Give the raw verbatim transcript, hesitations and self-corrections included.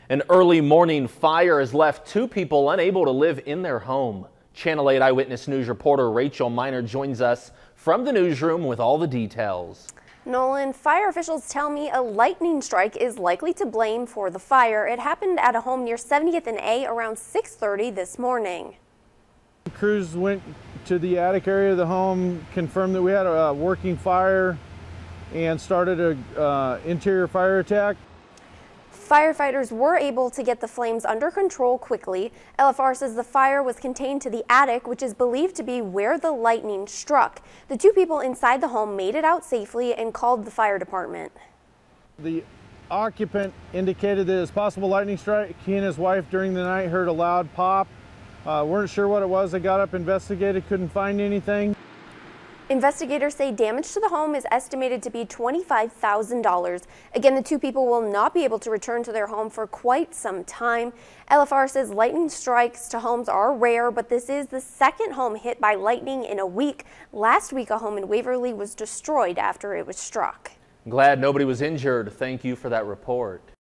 An early morning fire has left two people unable to live in their home. Channel eight Eyewitness News reporter Rachel Miner joins us from the newsroom with all the details. Nolan, fire officials tell me a lightning strike is likely to blame for the fire. It happened at a home near seventieth and A around six thirty this morning. Crews went to the attic area of the home, confirmed that we had a working fire, and started an uh, interior fire attack. Firefighters were able to get the flames under control quickly. L F R says the fire was contained to the attic, which is believed to be where the lightning struck. The two people inside the home made it out safely and called the fire department. The occupant indicated that it was possible lightning strike. He and his wife during the night heard a loud pop. Uh, weren't sure what it was. They got up, investigated, couldn't find anything. Investigators say damage to the home is estimated to be twenty-five thousand dollars. Again, the two people will not be able to return to their home for quite some time. L F R says lightning strikes to homes are rare, but this is the second home hit by lightning in a week. Last week, a home in Waverly was destroyed after it was struck. Glad nobody was injured. Thank you for that report.